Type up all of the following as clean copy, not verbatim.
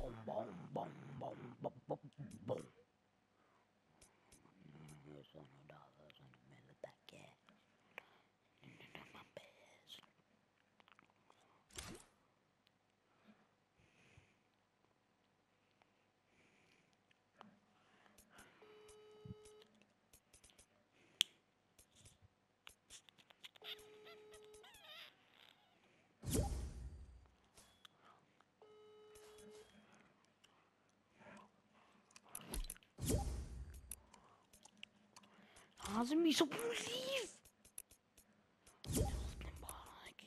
لازم يسوون ليف. مبارك.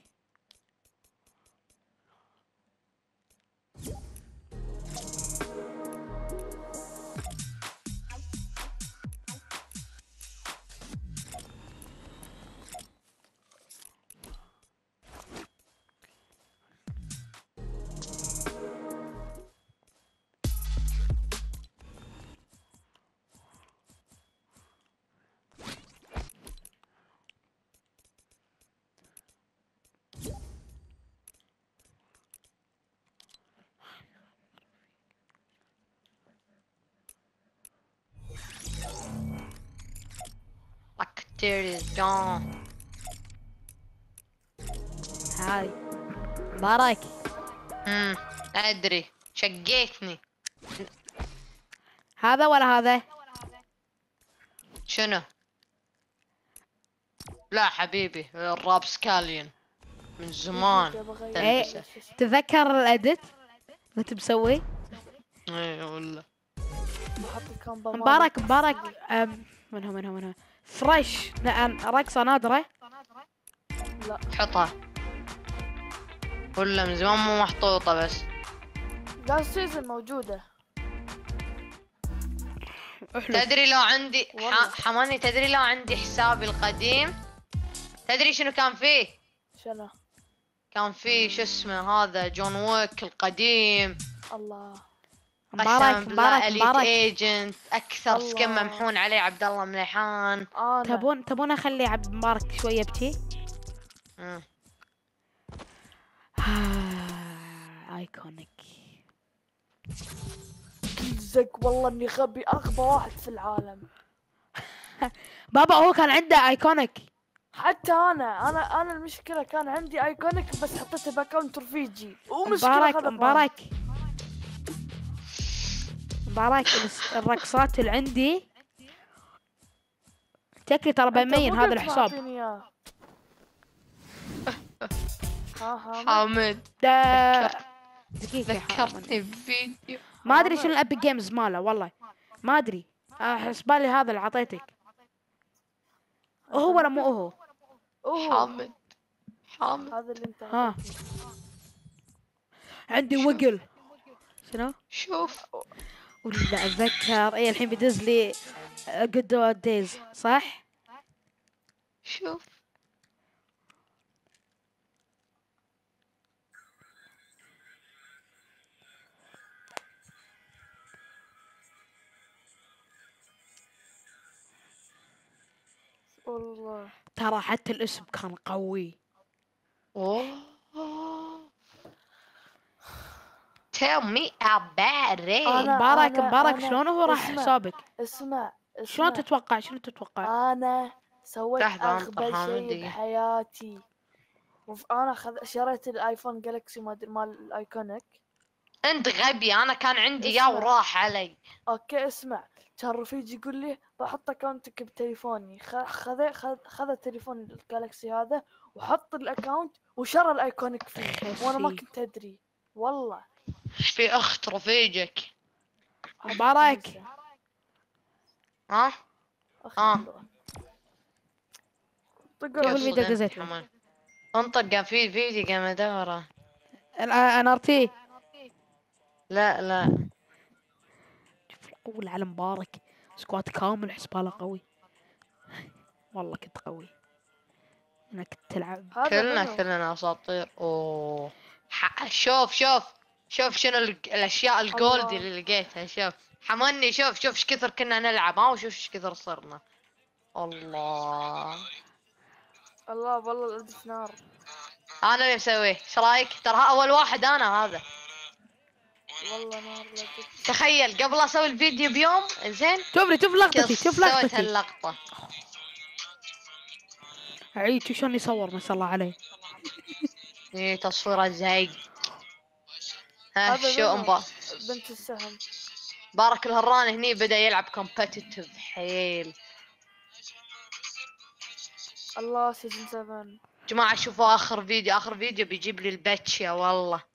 Bacteria is gone. هاي مبارك. ادري شقيتني. هذا ولا هذا؟ شنو؟ لا حبيبي الراب سكاليون من زمان ايه تلبسه. تذكر الاديت كنت مسوي؟ ايه ولا مبارك منهم فريش رقصة نادرة. لا تحطها ولا من زمان مو محطوطة بس. لا سيزن موجودة. تدري لو عندي حماني، تدري لو عندي حسابي القديم تدري شنو كان فيه؟ شنو؟ كان فيه شو اسمه هذا جون ويك القديم. الله مبارك اليت ايجنت اكثر سكن ممحون عليه عبد الله مليحان. تبون اخلي عبد مبارك شويه بشي. ايكونيك زق والله اني غبي، اغبى واحد في العالم. بابا هو كان عنده ايكونيك. حتى انا المشكله كان عندي ايكونيك بس حطيته باكونت رفيجي مبارك الرقصات اللي عندي شكلي ترى بمين هذا الحساب. حامد ذكرتني بفيديو ما ادري شنو الابيك جيمز ماله والله ما ادري. حسبالي هذا اللي عطيتك هو ولا مو هو؟ حامد هذا اللي انت ها عندي وقل شنو؟ شوف ولا اتذكر اي الحين بيدز لي جود اولد دايز صح؟ شوف والله ترى حتى الاسم كان قوي. tell me about it. مبارك شلون هو راح حسابك؟ اسمع شلون تتوقع؟ شنو تتوقع؟ انا سويت اغبى شيء بحياتي. انا شريت الايفون جالكسي مال الايكونيك. انت غبي، انا كان عندي اياه وراح علي. اوكي اسمع، كان رفيجي يقول لي بحط اكونتك بتليفوني، خذ تليفون الجالكسي هذا وحط الاكونت وشرى الايكونيك فيه وانا ما كنت ادري والله. في اخت رفيجك مبارك ها طق الفيديو دزيته انطق في فيديو قام ادوره. انا ارتي لا شوف القوة على مبارك سكواد كامل حسباله قوي والله كنت قوي. انا كنت تلعب كلنا اساطير. اوه شوف شنو الاشياء الجولدي اللي لقيتها. شوف حمني شوف ايش كثر كنا نلعب وشوف ايش كثر صرنا. الله والله الادف نار. انا اللي مسويه. ايش رايك؟ ترى اول واحد انا هذا. والله نار لقيت. تخيل قبل اسوي الفيديو بيوم زين شوف لقطتي، شوف سويت لقطتي. هاللقطة. عيد شو شلون يصور ما شاء الله عليه. ايه تصويره زي ها هذا شو منو؟ انبا. بنت السهم. بارك الهران هني بدأ يلعب كومبتيتيف حيل. الله سيزون 7. جماعة شوفوا اخر فيديو، اخر فيديو بيجيب لي الباتش يا والله.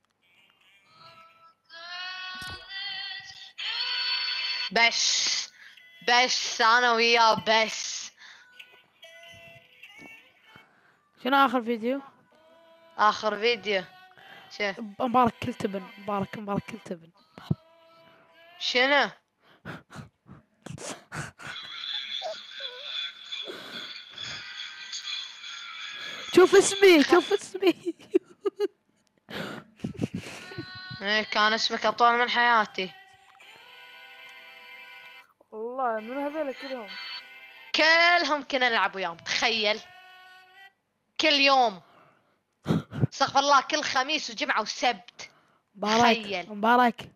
بس انا وياه بس. شنو اخر فيديو؟ اخر فيديو شوف مبارك كل تبن، مبارك كل تبن. شنو. شوف اسمي شوف اسمي. إيه كان اسمك اطول من حياتي. والله من هذول كلهم كنا نلعب وياهم تخيل. كل يوم استغفر الله، كل خميس وجمعة وسبت. تخيل. مبارك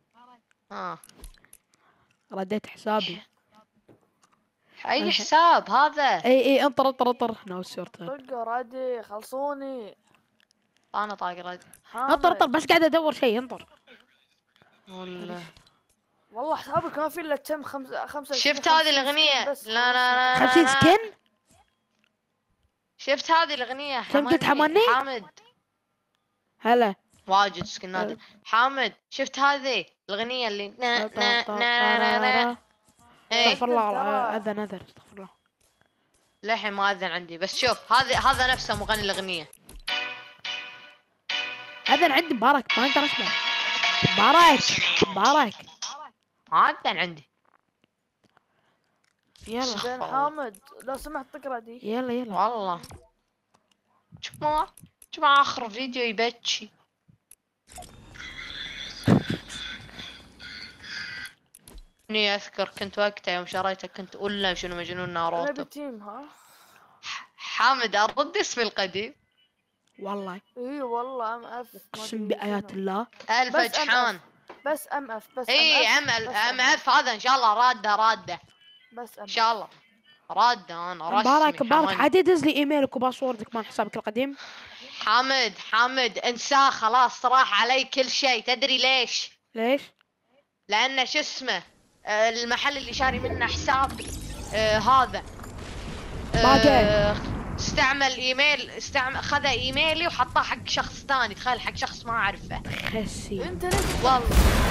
رديت حسابي. اي حساب هذا؟ اي انطر نو سيرت. طقوا رادي خلصوني. انا طاق رد. انطر بس قاعد ادور شيء انطر. والله حسابك ما في الا كم 5. شفت هذه الاغنية؟ لا 50 سكن. شفت هذه الاغنية كم قلت حماني؟ حامد هلا واجد سكنات. حامد شفت هذه الاغنية اللي استغفر الله اذن استغفر الله. للحين ما اذن عندي، بس شوف هذا نفسه مغني الاغنية. اذن عندي مبارك ما اقدر اسمع. مبارك ما اذن عندي. يلا زين حامد لو سمحت تقرا دي. يلا والله جماعة اخر فيديو يبكي. اني اذكر كنت وقتها يوم شريته كنت اقول له شنو مجنون ناروتو. انا بتيم ها. حامد ارد اسمي القديم. والله اي والله ام اف. اقسم بايات الله. الف اجحان. بس ام اف بس. اي ام اف هذا ان شاء الله راده. بس ان شاء الله راده. انا مبارك عادي دز لي ايميلك وباسوردك مال حسابك القديم. حامد انساه خلاص، راح علي كل شيء. تدري ليش؟ لان شو اسمه المحل اللي شاري منه حساب هذا خذ ايميلي وحطه حق شخص ثاني. تخيل حق شخص ما اعرفه. خسي انت ليش والله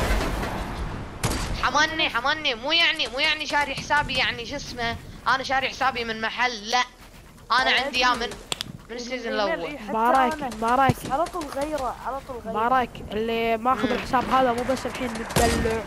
حماني مو يعني شاري حسابي يعني شو اسمه. انا شاري حسابي من محل، لا انا عندي اياه من السيزون الاول. مبارك على طول غيره مبارك اللي ماخذ الحساب هذا مو بس الحين متدلع.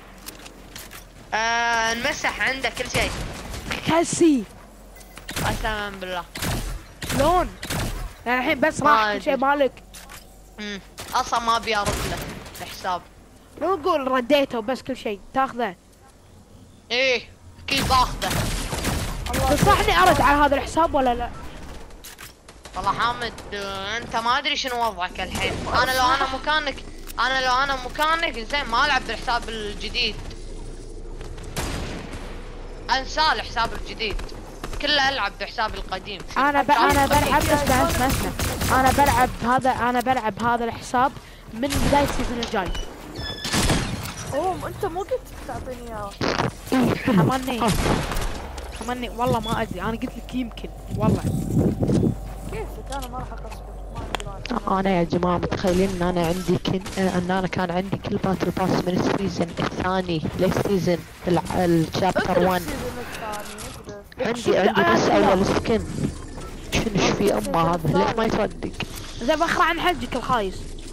نمسح عنده كل شيء. كسي قسما بالله. شلون؟ يعني الحين بس راح كل شيء مالك. اصلا ما ابي ارد له الحساب. لو نقول رديته وبس كل شيء تاخذه. ايه اكيد باخذه. تنصحني ارد على هذا الحساب ولا لا؟ والله حامد انت ما ادري شنو وضعك الحين. انا لو انا مكانك زين ما العب بالحساب الجديد. انسى الحساب الجديد كله، العب بحسابي القديم. انا بلعب بس انا بلعب هذا الحساب من بداية السيزون الجاي. انت مو قلت تعطيني اياه؟ حماني والله ما ادري. انا قلت لك يمكن والله. كيفك انا ما راح اقصبك ما عندي. انا يا جماعه متخيلين ان انا عندي ان انا كان عندي كل باتل باس من السيزون الثاني للسيزون الشابتر 1. عندي بس اول سكن. شنو في امه هذا ليه ما يصدق؟ زين بخرع عن حجك الخايس.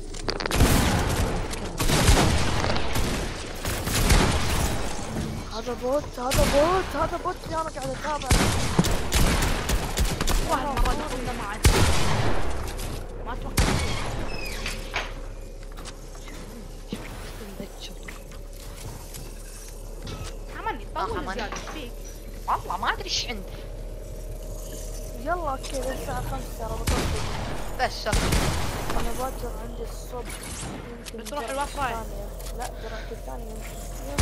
هذا بوت اللي انا قاعد اتابع. واحد مرة دخلنا معك ما اتوقع. حماني طول زيادة فيك. والله ما ادري ايش عنده. يلا اوكي الساعة 5 ترى بطلت. بس باكر عندي الصبح. بتروح الوفرة؟ لا درعك الثاني يمكن.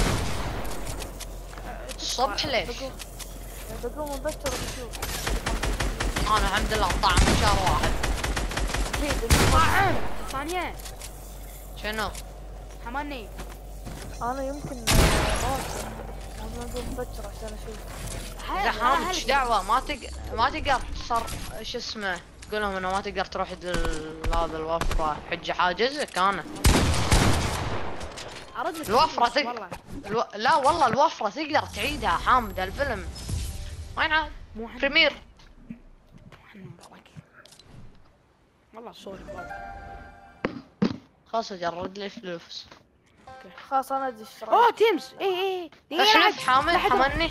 الصبح ليش؟ بقوم مبكر بشوف. انا الحمد لله طعم شهر واحد. طعم ثانية. شنو؟ حماني. انا يمكن باكر. انا اقوم مبكر عشان اشوف. اذا حامد ايش دعوة ما تقدر تصر شو اسمه، قول لهم انه ما تقدر تروح هذا الوفرة، حجة حاجزك انا. الوفرة لا والله الوفرة تقدر تعيدها حامد الفيلم. وين عاد؟ بريمير. والله سوري خلاص جرد لي فلوس. خلاص انا ادري اشتراك. اوه تيمز. ايه احلف حامد حمني.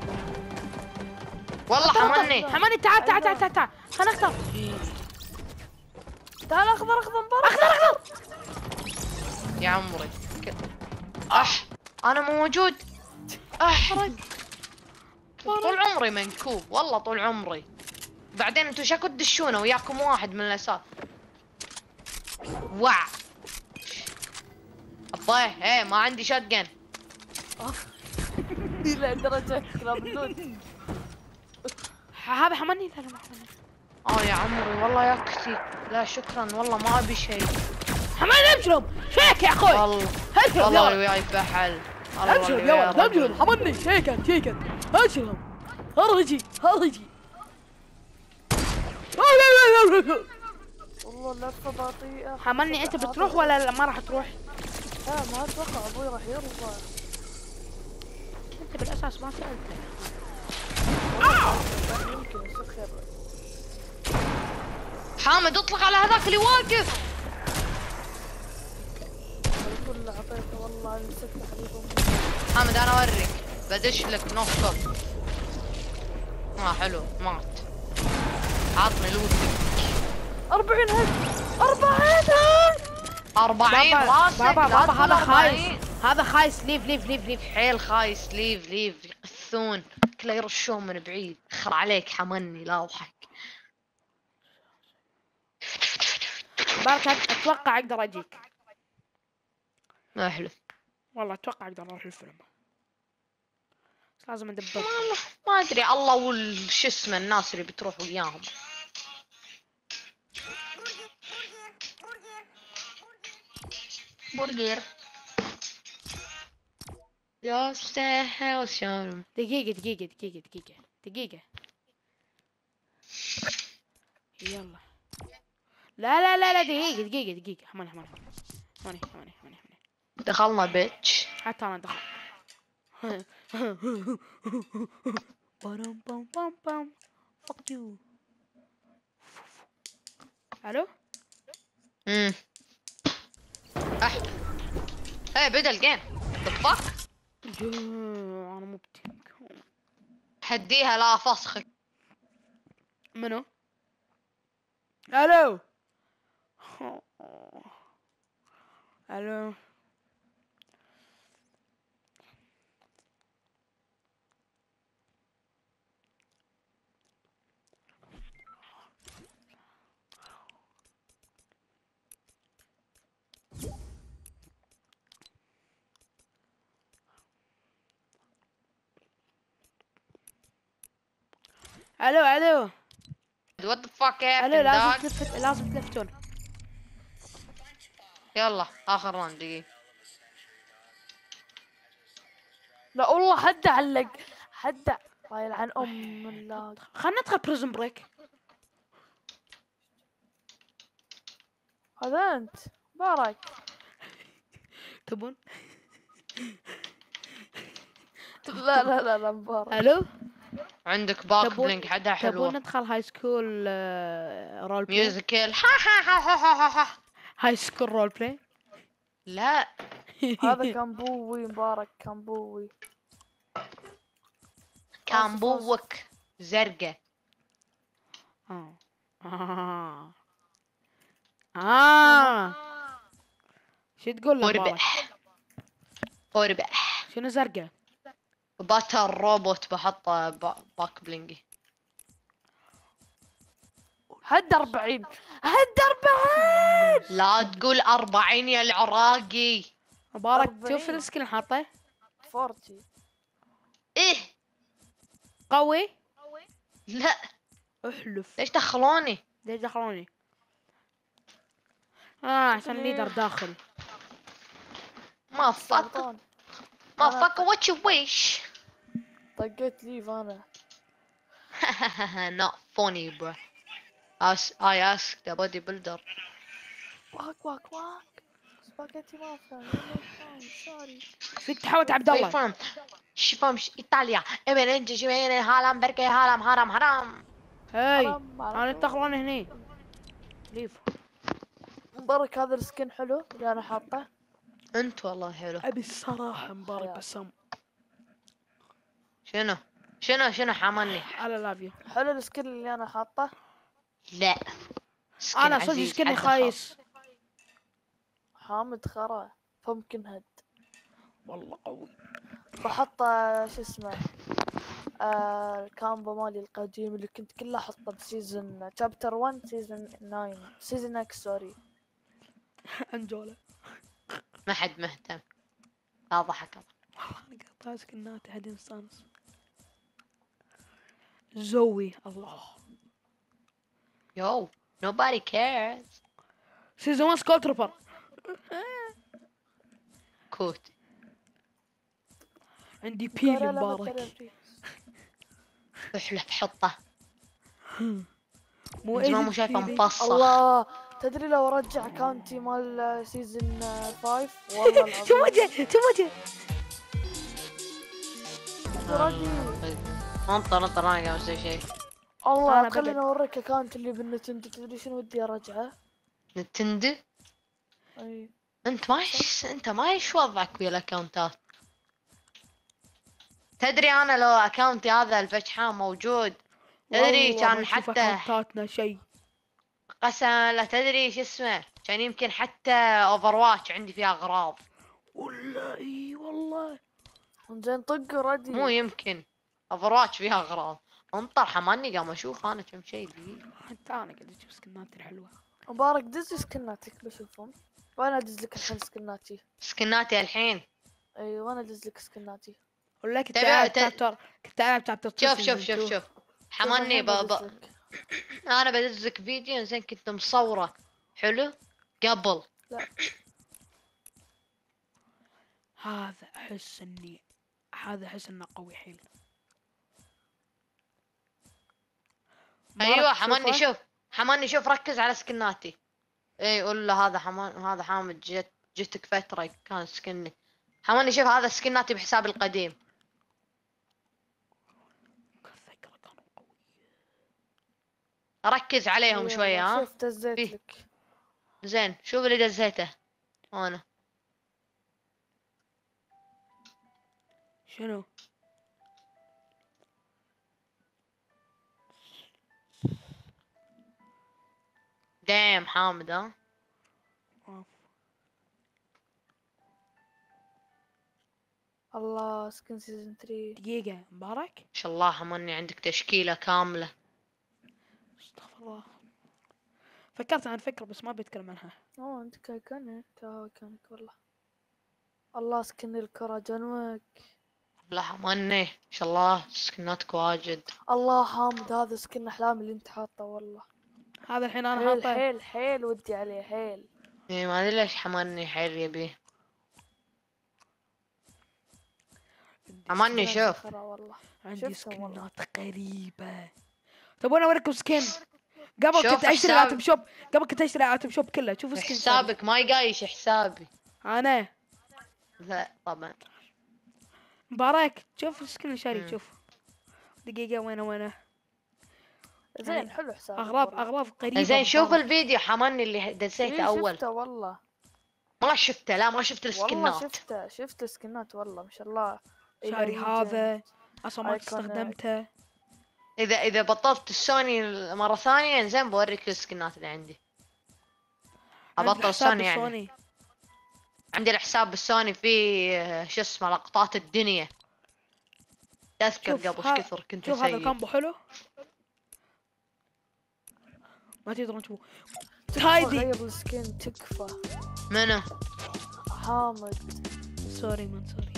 والله حمني. حماني تعال خلنا نختار. تعال اخضر مبارك. اخضر يا عمري انا مو موجود. طول عمري منكوب والله طول عمري. بعدين انتو شكو تدشونه وياكم واحد من الاساس. وع الطيه ايه ما عندي شotgun. الى درجة كلاب اللود. هذا حماني. يا عمري والله يا اختي لا شكرا والله ما ابي شيء. حماني ابشرب شيك يا اخوي. والله اللي وياي فحل. ابشرب يا ولد ابشرب حماني شيكت ابشرب. هرجي والله اللفة بطيئة. حماني انت بتروح ولا ما راح تروح؟ لا ما اتوقع ابوي راح يرضى. انت بالاساس ما سالته. يمكن يصير خير. حامد اطلق على هذاك اللي واقف. الكل اللي اعطيته والله مسكت حبيبهم. حامد انا اوريك بدش لك نص كب. حلو مات. عطني لوتي. 40 هد 40 راسك. بابا هذا خايس. ليف حيل خايس. ليف يقثون كله يرشون من بعيد. اخر عليك حمني لا اضحك. بارك اتوقع اقدر اجيك. ما احلف والله اتوقع اقدر اروح الفيلم بس لازم ندبر. والله ما ادري الله شو اسمه الناس اللي بتروح وياهم. برجر يا سهل شلون. دقيقة يلا. لا دقيقة حماني دخلنا بيتش. حتى انا دخل. بام فك يو. الو ايه بدا الجيم. طفك انا مبتك. هديها لا فسخك. منو؟ الو الو what the fuck الو happened لازم تلفتون. يلا اخر راوند دقيقة. لا والله حد علق حد. الله يلعن الله. خلنا ندخل بريزن بريك. هذا انت بارك تبون؟ لا مبارك. الو عندك باك بلينك حدا حلوة. تبون ندخل هاي سكول رول بلاي؟ ميوزيكال هاي سكول رول بلاي؟ لا هذا كان بوي مبارك كان بوي. كان بوك زرقة. شو تقول له؟ وربح شنو زرقة؟ باتل روبوت بحطه باك بلينجي. هد 40 هد 40. لا تقول 40 يا العراقي. مبارك 40. شوف السكن اللي حاطه 40. ايه قوي. لا احلف. ليش دخلوني؟ ليش دخلوني؟ عشان ليدر داخل. ما فك سرطان. ما فك what you wish. طقيت ليف انا. not funny bro. I asked the bodybuilder. واك واك واك. سباجيتي مافيا. سوري. فيك تحاول عبد الله. From شفمش ايطاليا ابن انت شوين هالام بركي هالام حرام حرام. هاي حرام انا عليك. تخلون هني. ليف. مبارك هذا السكن حلو اللي انا حاطه. انت والله حلو. ابي الصراحه مبارك حياك. بسام. شنو حملني؟ على لافيو. حلو السكن اللي انا حاطه. لا سكن انا صدق عزيز، سكني حد خايس. حامد خرا فممكن هد. والله قوي. بحط شو اسمه الكامبو مالي القديم اللي كنت كله احطه بسيزون شابتر 1 سيزون 9 سيزون اكس سوري. انجولا. ما حد مهتم. لا ضحك. والله انا قاطع سكناتي حد يستانس. زوي الله. Yo nobody cares. سيزون 1 سكول تروبر. كوت. عندي بيلي مبارك. احلف حطه. مو انت مو شايفه بيلي. مفصح. الله تدري لو رجع اكاونتي مال سيزون 5 والله العظيم. شو وجه انطر انا قاعد اسوي شيء. الله أنا خليني ببعد. اوريك اكاونت اللي بالنتندو. تدري شنو ودي ارجعه؟ نتندو. اي انت ما ايش وضعك ويا الاكونتات؟ تدري انا لو اكونتي هذا الفجحان موجود تدري والله كان ما نشوف حتى أكاونتاتنا شيء. قسما لا تدري شو اسمه كان يمكن حتى اوفر واتش عندي فيها اغراض. والله اي والله. زين طق ردي. مو يمكن اوفر واتش فيها اغراض. انطر حماني قام اشوف انا كم شيء دقيقة. حتى انا قاعد اشوف سكناتي الحلوه. مبارك دز سكناتك بشوفهم. وانا ادز لك الحين سكناتي. سكناتي الحين. اي وانا ادز لك سكناتي. ولا كنت تبي- العب ت- شابتر. كنت العب شابتر شوف حماني بابا. انا بدزك فيديو زين كنت مصوره حلو قبل. لا هذا احس انه قوي حيل. ايوه تشوفه؟ حماني شوف ركز على سكناتي. اي قول له هذا هذا حامد جتك فتره كان سكني. حماني شوف هذا سكناتي بحساب القديم. ركز عليهم شويه ها. شوف دزيت فيه. لك. زين شوف اللي دزيته انا. شنو؟ دايم حامد ها. الله سكن سيزون 3. دقيقة مبارك. ما شاء الله حماني عندك تشكيله كامله. استغفر الله. فكرت عن فكرة بس ما بتكلم عنها. اوه انت كانك والله. الله سكن الكرة جنوك. لا حماني ما شاء الله سكناتك واجد. الله حامد هذا سكن احلامي اللي انت حاطه والله. هذا الحين انا حيل حاطه. حيل حيل ودي عليه حيل. ايه ما ادري ليش حماني حيل يبيه. حماني شوف. والله. عندي شفتهم والله. سكنات غريبة. طب وانا اوريكم سكن. قبل شوف كنت اشتري حساب- ايتم شوب. قبل كنت اشتري ايتم شوب كله. شوفوا سكن حسابك ما يقايش حسابي. انا لا طبعا. مبارك شوف السكن اللي شاري. شوف دقيقة وينه زين حلو حسابك. اغراض قريبة. زين شوف مبارك. الفيديو حماني اللي دزيته اول. شفته والله. ما شفته لا ما شفت والله السكنات. شفت السكنات والله ما شاء الله. شاري هذا اصلا ما أيكون- استخدمته. اذا بطلت السوني مرة ثانية زين بوريك السكنات اللي عندي. عندي ابطل حساب سوني يعني. بالسوني. عندي الحساب بالسوني فيه شو اسمه لقطات الدنيا. تذكر شوف قبل ها- ايش كثر كنت شوف هذا اسيء. الكامبو حلو. ما تقدرون تشوفوه. هايدي غير السكين تكفى. منو؟ حامد. سوري من سوري.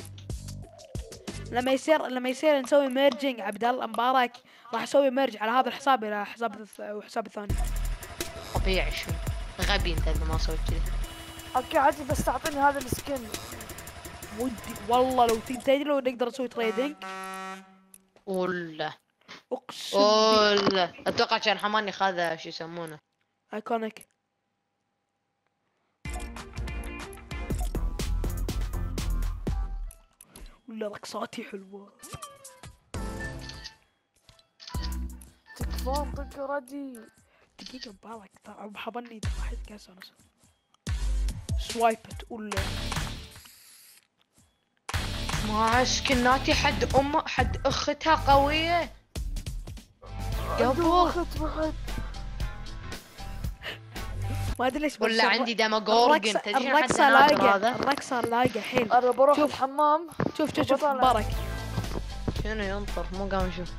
لما يصير نسوي ميرجينج عبد الله مبارك، راح اسوي ميرج على هذا الحساب الى حساب الثاني. طبيعي شو غبي انت اذا ما سويت كذي. اوكي عادي بس تعطيني هذا السكين. ودي والله لو تدري لو نقدر نسوي تريدنج. ولا اقسم ولا اتوقع كان حماني خذ شو يسمونه ايكونيك. ولا رقصاتي حلوة. تكفون طق ردي. دقيقة مبارك ترى حبني واحد كاس ونص. سوايبت ولا مع سكناتي حد اختها قوية قبل. ما ادري ليش ولا عندي ديماغورجن. تدري الرقصة لايقة. الرقصة لايقة حيل. انا بروح شوف. الحمام. شوف مبارك. شنو ينطر مو قام يشوف.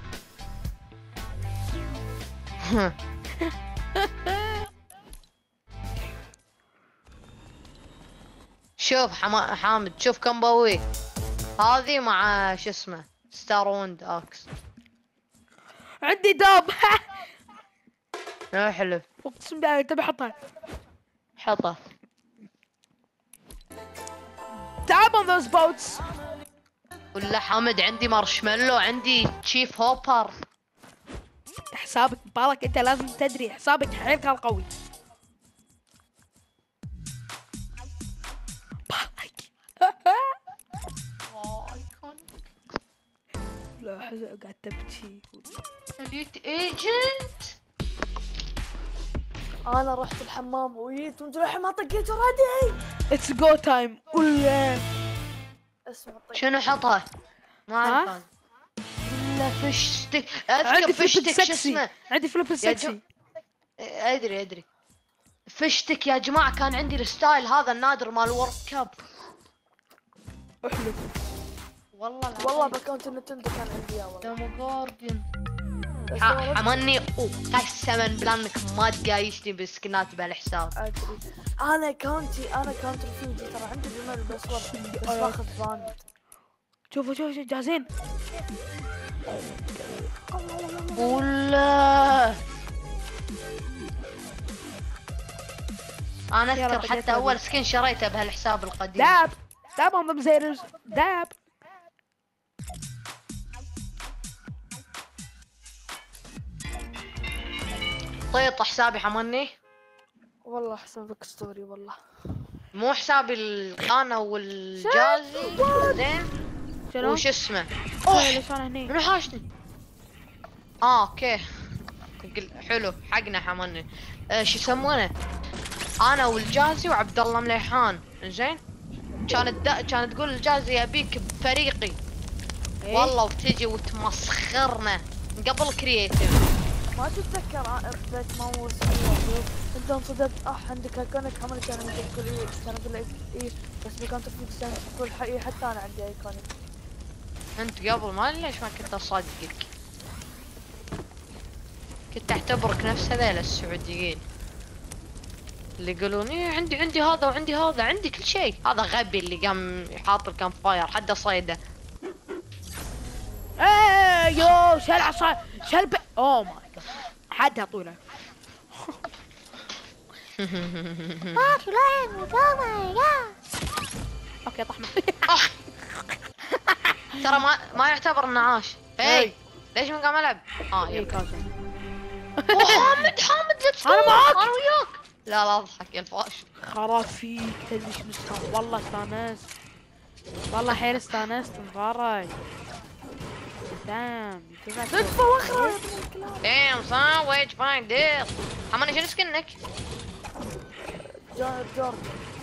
شوف حامد شوف كم بوي. هذه مع شو اسمه ستار ووند اكس. عندي داب. لا حلو. اقسم بالله تبي احطها. حطه. تعب on those boats. ولا حامد عندي مارشميلو. عندي تشيف هوبر. حسابك مبارك انت لازم تدري حسابك حيل كان قوي. لا حزن قاعد تبكي. اليت ايجنت. انا رحت الحمام وجيت وانت الحين ما طقيت ردي. اتس جو تايم. ولا اسمع طق. شنو حطها؟ ما اعرف. لا فشتك. اذكر فشتك شو اسمه. عندي فليب سكسي. ادري فشتك يا جماعه. كان عندي الستايل هذا النادر مال وورد كاب. احلف والله باكونت النتندو كان عندي اياه والله. ديموغورجن. حمني قسما بالله انك ما تقايشني بالسكنات بهالحساب. ادري. انا كاونت رفيجي ترى عندي جمل بس باخذ باند. شوفوا جاهزين. ولا انا اذكر حتى اول سكن شريته بهالحساب القديم. داب on them Zayters. داب. طيط حسابي حمني. والله حسابك ستوري والله. مو حسابي القناة والجازي. زين شنو؟ وش اسمه؟ ليش انا هني؟ منو حاشني؟ اوكي حلو حقنا حمني. شو يسمونه؟ انا والجازي وعبد الله مليحان. زين كانت تقول الجازي ابيك بفريقي. إيه؟ والله وتجي وتمسخرنا قبل كرييتيف. ما تتذكر بديت ماوس انت انصدمت عندك ايكونيك. حمد كان يقول ايه كان اقول لك ايه بس كانت في تقول حتى انا عندي ايكونيك. انت قبل ما ليش ما كنت اصدقك؟ كنت اعتبرك نفس هذيل السعوديين اللي يقولون ايه عندي هذا وعندي هذا. عندي كل شيء. هذا غبي اللي قام يحاط الكامب فاير حد صيده. ايه يو شل عصا شل اوه ماي جاد حدها طوله. اوكي طحنا. ترى ما يعتبر انه عاش. هي ليش ما قام العب؟ ايه كازن. حامد ليتس جو. انا معاك. انا وياك. لا اضحك يا الفاش. خراب فيك تدري شنو استانست. والله استانست. والله حيل استانست مبارك. دام تكفى واخره. دام صار ويج فاين ديل. حماني شنو سكنك؟ جوردن.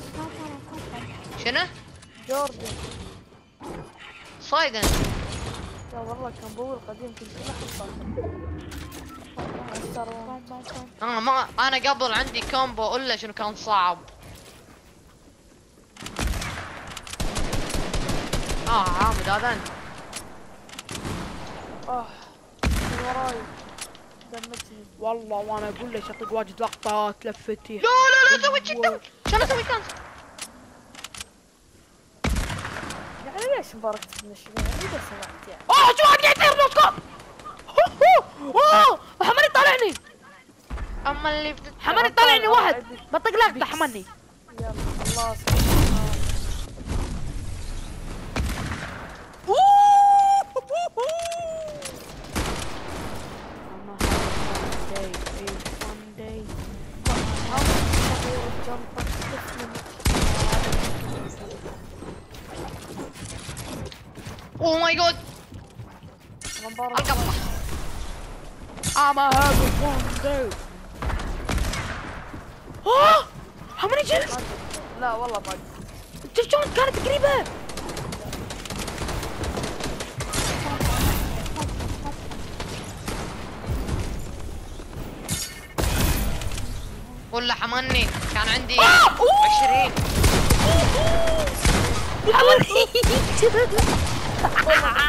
شنو؟ جوردن. صايدن. لا والله كان بول قديم كنت ما انا قبل عندي كومبو الا شنو كان صعب. عامد هذا انت. من وراي. دمجني والله وانا اقول ليش اطق واجد لقطات لفتي. لا سوي كذا. شلون اسوي كانسل؟ يعني ليش مبارك تنشرين؟ اذا سمحت يعني. شو واحد قاعد يطير نوسكوب. حماني طالعني. اما اللي حماني طالعني واحد بطق لقطة حماني. يلا خلاص. اوه ماي جاد. القطة. I'm a having fun day. حماني جلس. لا والله ما شوف شلون كانت قريبة. ولا حماني كان عندي 20. حماني